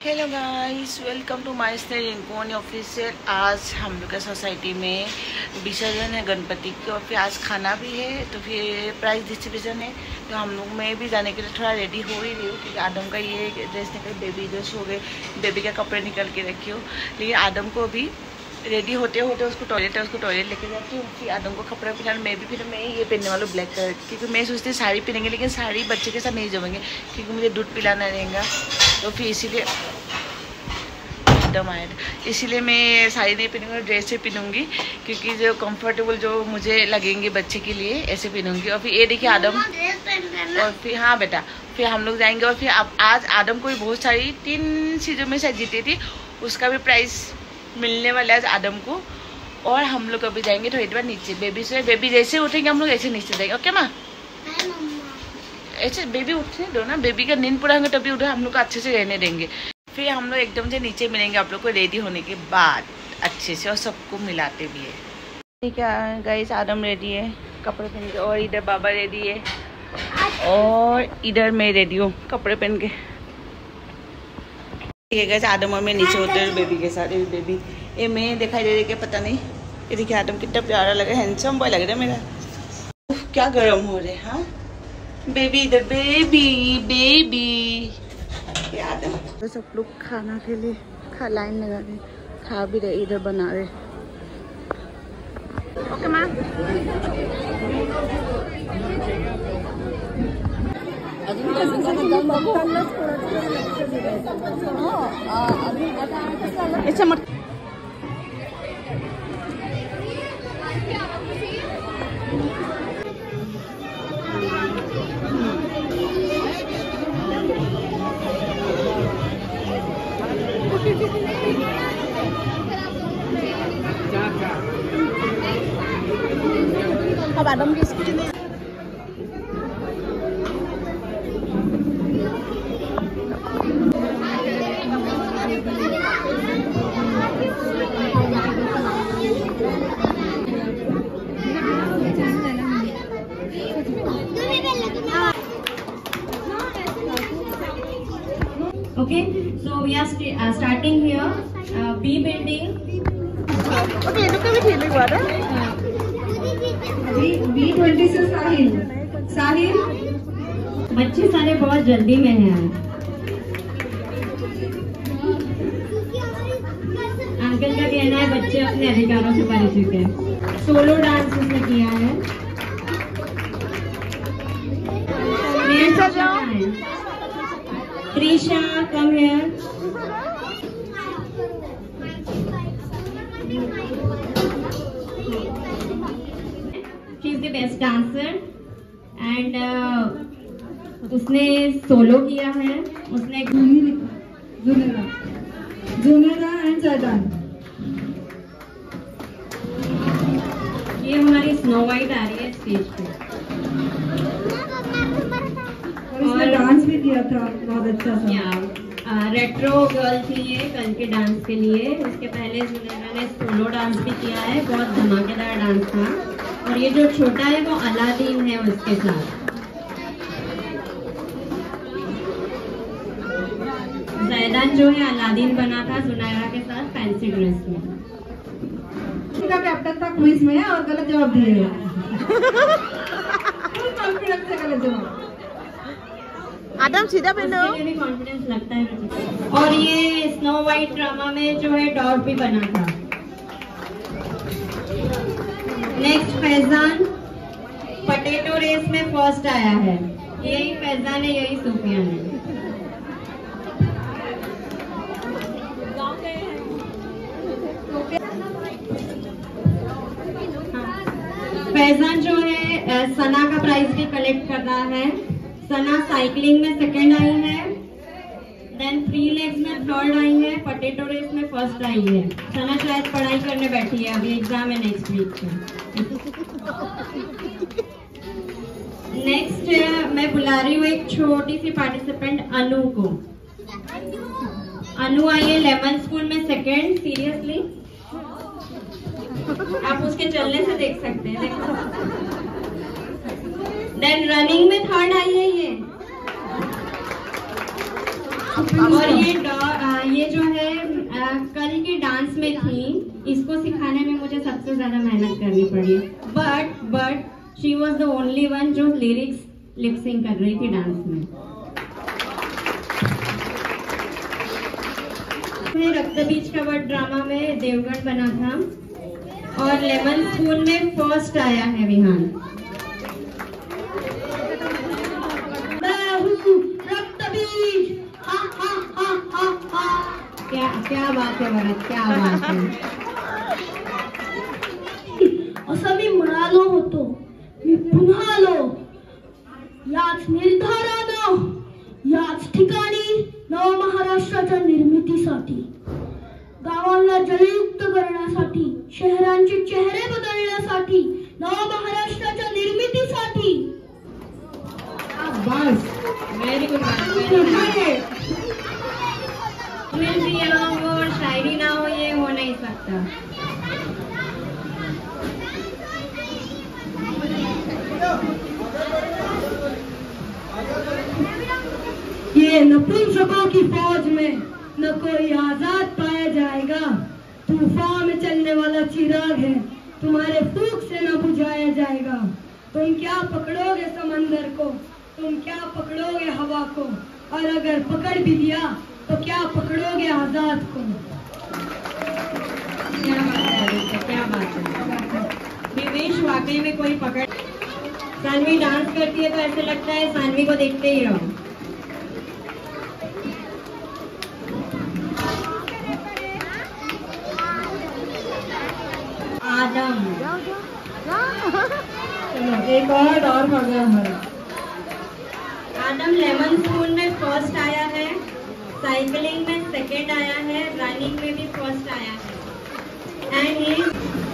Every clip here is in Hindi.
Hello guys, welcome to my channel Rinku official. आज हम लोग का सोसाइटी में विसर्जन है गणपति की, और फिर आज खाना भी है, तो फिर प्राइज डिस्ट्रीब्यूशन है। तो हम लोग मैं भी जाने के लिए थोड़ा रेडी हो ही रही हूँ, क्योंकि आदम का ये ड्रेस निकल, बेबी ड्रेस हो गए, बेबी का कपड़े निकल के रखी हूँ। लेकिन आदम को भी रेडी होते होते उसको टॉयलेट लेके जाती हूँ। फिर आदम को कपड़े पहना, मैं भी फिर मैं ये पहनने वाला ब्लैक कलर, क्योंकि मैं सोचती साड़ी पहनेंगे, लेकिन साड़ी बच्चे के साथ नहीं जमेंगे, क्योंकि मुझे दूध पिलाना रहेगा। तो फिर इसीलिए इसीलिए मैं साड़ी नहीं पहनूंगी, ड्रेस से पहनूंगी, क्योंकि जो कंफर्टेबल जो मुझे लगेंगे बच्चे के लिए ऐसे पहनूंगी। और फिर ये देखिए आदम, और फिर हाँ बेटा, फिर हम लोग जाएंगे। और फिर आज आदम को भी बहुत सारी 3 चीज़ों में शायद जीती थी, उसका भी प्राइस मिलने वाला है आज आदम को। और हम लोग अभी जाएंगे थोड़ी देर बाद नीचे। बेबी जैसे उठेंगे हम लोग ऐसे नीचे जाएंगे। ओके माँ, ऐसे बेबी उठने दो ना, बेबी का नींद पूरा होंगे तभी उठे, हम लोग को अच्छे से रहने देंगे। फिर हम लोग एकदम से नीचे मिलेंगे आप लोग को रेडी होने के बाद अच्छे से, और सबको मिलाते भी है। ठीक है गाइस, आदम रेडी है कपड़े पहन के, और इधर बाबा रेडी है, और इधर मैं रेडी हूँ कपड़े पहन के। ठीक है गाइस, आदम और मैं नीचे होते हैं बेबी के साथ। बेबी ये मैं दिखाई दे रही है पता नहीं। ये देखिए आदम कितना प्यारा लग रहा है, हैंडसम बॉय लग रहा है मेरा। क्या गर्म हो रहे हैं। हाँ बेबी, इधर बेबी आदम। तो सब लोग खाना के लिए लाइन लगा रहे, खा भी रहे, इधर बना रहे। Okay ma'am. अच्छा मत अब आदम की स्कूटी में Okay, so we are starting here. B building. Okay, look at it. हुआ था। B20 से साहिल बच्चे सारे बहुत जल्दी में हैं। अंकल का कहना है बच्चे अपने अधिकारों से परिचित हैं। सोलो डांस उसने किया है। Trisha come here. She is the best dancer and उसने सोलो किया है। उसने जुनेरा एंड जैदान। ये हमारी स्नो वाइट आ रही है स्टेज पे, और डांस भी किया था बहुत अच्छा सा। रेट्रो गर्ल थी ये कल के डांस के लिए। उसके पहले जुनेरा ने सोलो डांस भी किया है, बहुत धमाकेदार डांस था। और ये जो छोटा है वो अलादीन है उसके साथ। जैदान जो है अलादीन बना था जुनेरा के साथ फैंसी ड्रेस में। इसका कैप्टन था क्विज में और गलत जवाब दिए। कॉन्फिडेंस से गलत जवाब। आदम सीधा पहनो, भी कॉन्फिडेंस लगता है मुझे। और ये स्नो वाइट ड्रामा में जो है डॉग भी बना था। नेक्स्ट फैजान पटेटो रेस में फर्स्ट आया है। यही फैजान है, यही सुफियान है। फैजान जो है सना का प्राइज भी कलेक्ट कर रहा है। सना साइकिलिंग में सेकंड आई है, देन 3 लेग्स में थर्ड आई है, पटेटो रेस में फर्स्ट आई है। सना शायद पढ़ाई करने बैठी है, अभी एग्जाम है नेक्स्ट वीक से। नेक्स्ट मैं बुला रही हूँ एक छोटी सी पार्टिसिपेंट अनु को। अनु आई है लेमन स्कूल में सेकंड। सीरियसली आप उसके चलने से देख सकते हैं। देन रनिंग में थर्ड आई है ये। और ये चाहिए, but she was the only one जो लिरिक्स लिपसिंग कर रही थी डांस में। रक्त बीज का वर्ड ड्रामा में देवगढ़ बना था और लेमन स्पून में फर्स्ट आया है विहान। रक्त बीज, क्या बात है भरत, क्या बात है। असं मी म्हणालो होतो, मी पुन्हा आलो याच निर्धारानं, याच ठिकाणी नव महाराष्ट्राच्या निर्मितीसाठी, गावांना जलयुक्त करण्यासाठी, शहरांचे चेहरे बदलण्यासाठी, नव महाराष्ट्राच्या निर्मितीसाठी। बस, वेरी गुड। ट्विल्स ये हो और शायरी ना हो, ये हो नहीं सकता। ये नपुंसकों की फौज में न कोई आजाद पाया जाएगा, तूफान में चलने वाला चिराग है, तुम्हारे फूंक से न बुझाया जाएगा। तुम क्या पकड़ोगे समंदर को, तुम क्या पकड़ोगे हवा को, और अगर पकड़ भी लिया तो क्या पकड़ोगे आजाद को। क्या बात है, क्या बात है। विवेश वाकई में कोई पकड़। सानवी डांस करती है तो ऐसे लगता है सानवी को देखते ही रहो। आदम, चलो एक और पड़ गया हमारा। आदम लेमन स्पून में फर्स्ट आया है, साइकिलिंग में सेकंड आया है, रनिंग में भी फर्स्ट आया है। एंड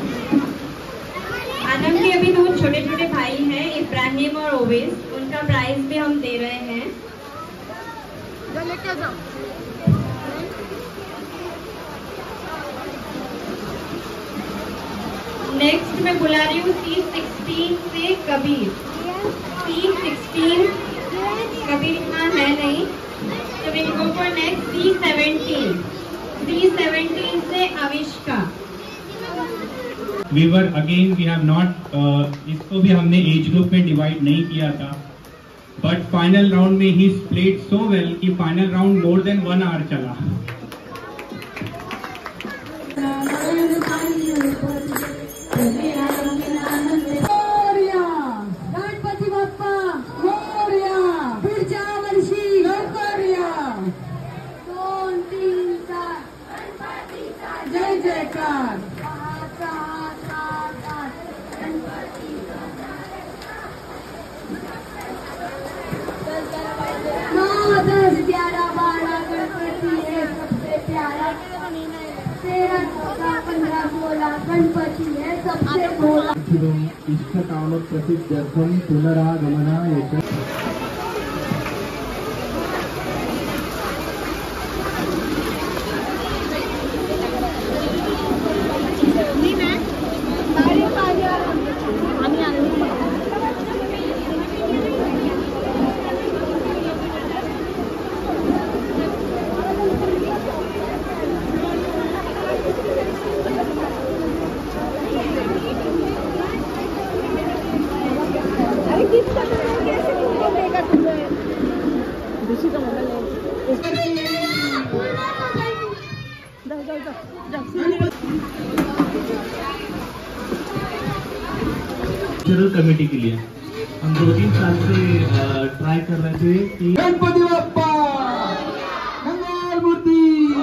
आदम के अभी 2 छोटे छोटे भाई हैं, इब्राहिम और ओवेस, उनका प्राइज भी हम दे रहे हैं। नेक्स्ट मैं बुला रही हूँ C16 से कबीर। C16 कबीर इतना है नहीं, तो will go for next C17 से अविष्का। वी हैव नॉट, इसको भी हमने एज ग्रुप में डिवाइड नहीं किया था, बट फाइनल राउंड में ही प्लेड सो वेल कि final round more than 1 hour चला। गणपती बाप्पा मोरया, पुढच्या वर्षी लवकरया। 2, 3, 4 जय जयकार। 5, 6, 7, 8 गणपती। 9, 10, 11, 12 गणपती है सबसे प्यारा। 13, 14, 15, 16 गणपती है सबसे भोला। इष्टकाम प्रसिद्ध्यर्थम पुनरागमनाय। कल्चरल कमेटी के लिए हम 2-3 साल से ट्राई कर रहे थे कि गणपति बाप्पा मंगल मूर्ति।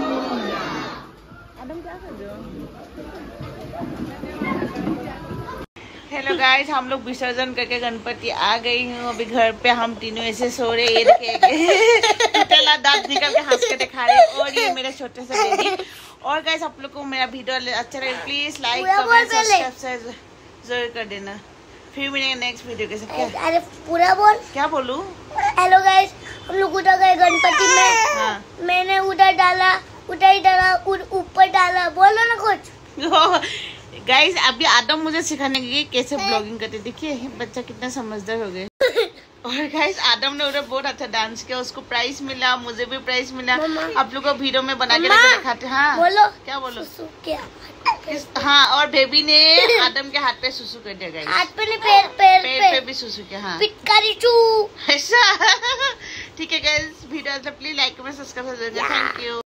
हेलो गाइस, हम लोग विसर्जन करके गणपति आ गई हूँ। अभी घर पे हम तीनों ऐसे सो रहे, ये देखिए दांत निकल के हंस के दिखा रहे, और ये मेरे छोटे से बेबी। और गाइस, आप लोग को मेरा वीडियो अच्छा लगे प्लीज लाइक कमेंट सब्सक्राइब जरूर कर देना। फिर मिलेंगे नेक्स्ट वीडियो के साथ। क्या अरे पूरा बोल, क्या बोलूं? हेलो गाइस, हम लोग उधर गए गणपति में। हाँ। मैंने उधर डाला, उधर ही डाला, ऊपर डाला, बोलो ना कुछ। गाइस, अभी आदम मुझे सिखाने के लिए कैसे ब्लॉगिंग करते। देखिए बच्चा कितना समझदार हो गया। और गाइस, आदम ने उधर बहुत अच्छा डांस किया, उसको प्राइज मिला, मुझे भी प्राइज मिला। आप लोग को वीडियो में बना के दिखाते। हाँ बोलो, क्या बोलो? हाँ, और बेबी ने आदम के हाथ पे सुसु कर दिया गाइस। हाथ पे नहीं, पैर पे भी सुसु के। हाँ पिटकारी चू। ऐसा ठीक है guys, video please like comment subscribe कर देना। Thank you.